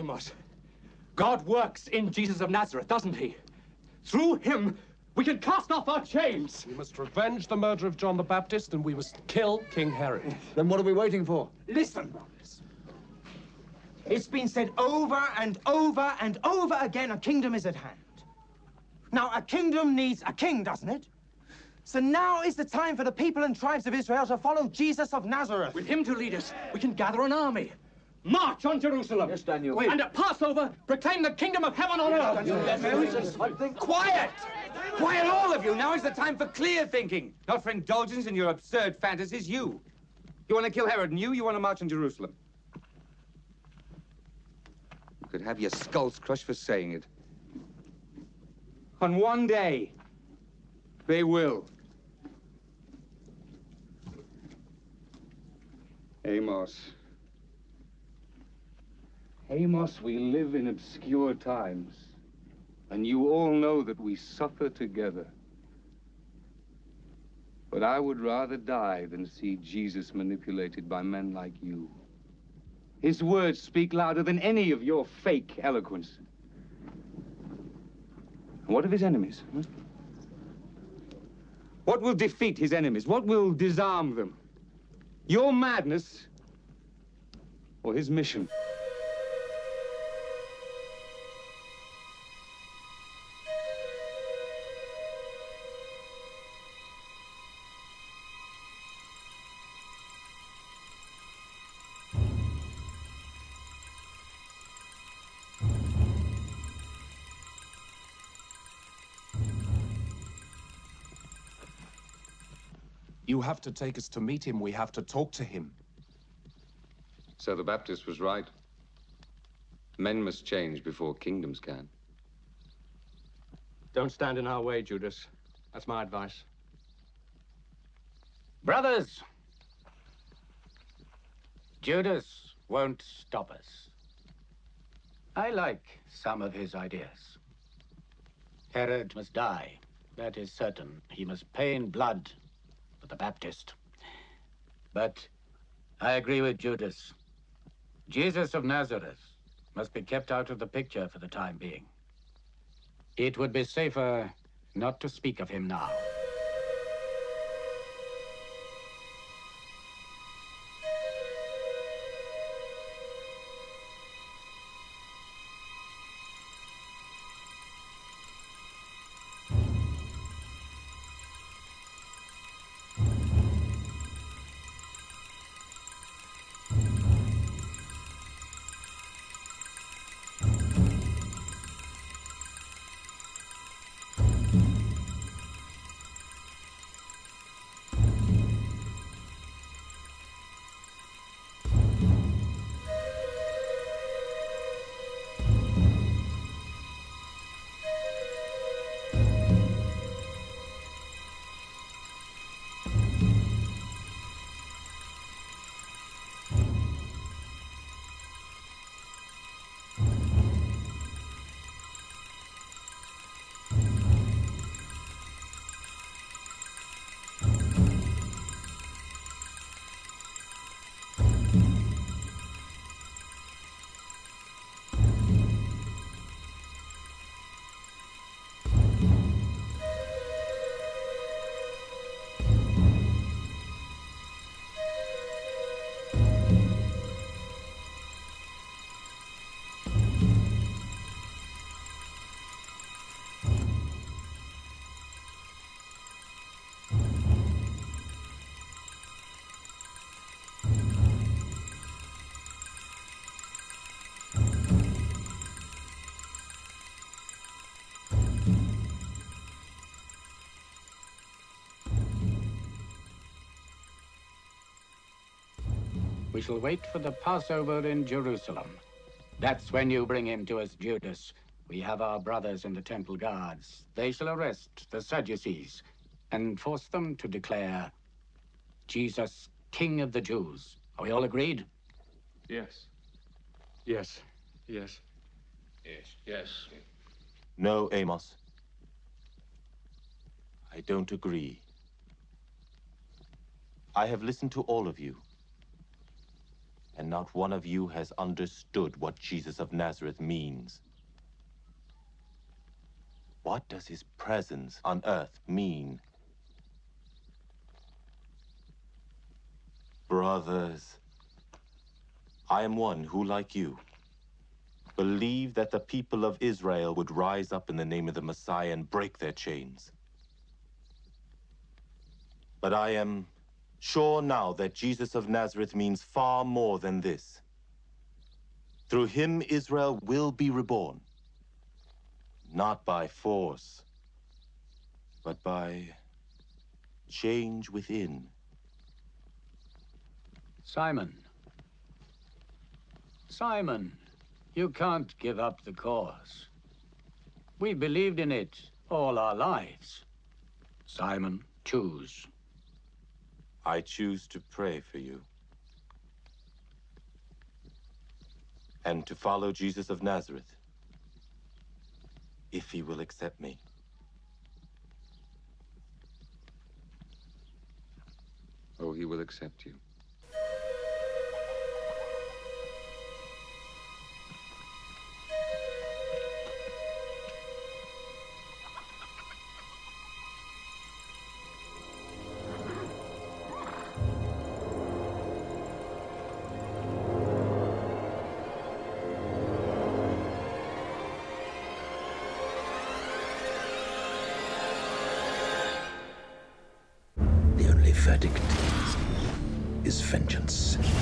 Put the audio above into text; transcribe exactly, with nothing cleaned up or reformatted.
Amos, God works in Jesus of Nazareth, doesn't he? Through him, we can cast off our chains. We must revenge the murder of John the Baptist, and we must kill King Herod. Then what are we waiting for? Listen, brothers. It's been said over and over and over again, a kingdom is at hand. Now, a kingdom needs a king, doesn't it? So now is the time for the people and tribes of Israel to follow Jesus of Nazareth. With him to lead us, we can gather an army, march on Jerusalem. Yes, Daniel. And at Passover, proclaim the kingdom of heaven on earth. Quiet! Quiet, all of you! Now is the time for clear thinking, not for indulgence in your absurd fantasies. You. You want to kill Herod, and you, you want to march on Jerusalem. You could have your skulls crushed for saying it. On one day, they will. Amos. Amos, we live in obscure times, and you all know that we suffer together. But I would rather die than see Jesus manipulated by men like you. His words speak louder than any of your fake eloquence. And what of his enemies? Huh? What will defeat his enemies? What will disarm them? Your madness or his mission? You have to take us to meet him. We have to talk to him. So the Baptist was right. Men must change before kingdoms can. Don't stand in our way, Judas. That's my advice. Brothers, Judas won't stop us. I like some of his ideas. Herod must die. That is certain. He must pay in blood for the Baptist. But I agree with Judas. Jesus of Nazareth must be kept out of the picture for the time being. It would be safer not to speak of him now. We shall wait for the Passover in Jerusalem. That's when you bring him to us, Judas. We have our brothers in the temple guards. They shall arrest the Sadducees and force them to declare Jesus King of the Jews. Are we all agreed? Yes. Yes. Yes. Yes. Yes. No, Amos. I don't agree. I have listened to all of you. and not one of you has understood what Jesus of Nazareth means. What does his presence on earth mean? Brothers, I am one who, like you, believe that the people of Israel would rise up in the name of the Messiah and break their chains. But I am sure now that Jesus of Nazareth means far more than this. Through him, Israel will be reborn. Not by force, but by change within. Simon. Simon, you can't give up the cause. We believed in it all our lives. Simon, choose. I choose to pray for you. And to follow Jesus of Nazareth, if he will accept me. Oh, he will accept you. The only verdict is vengeance.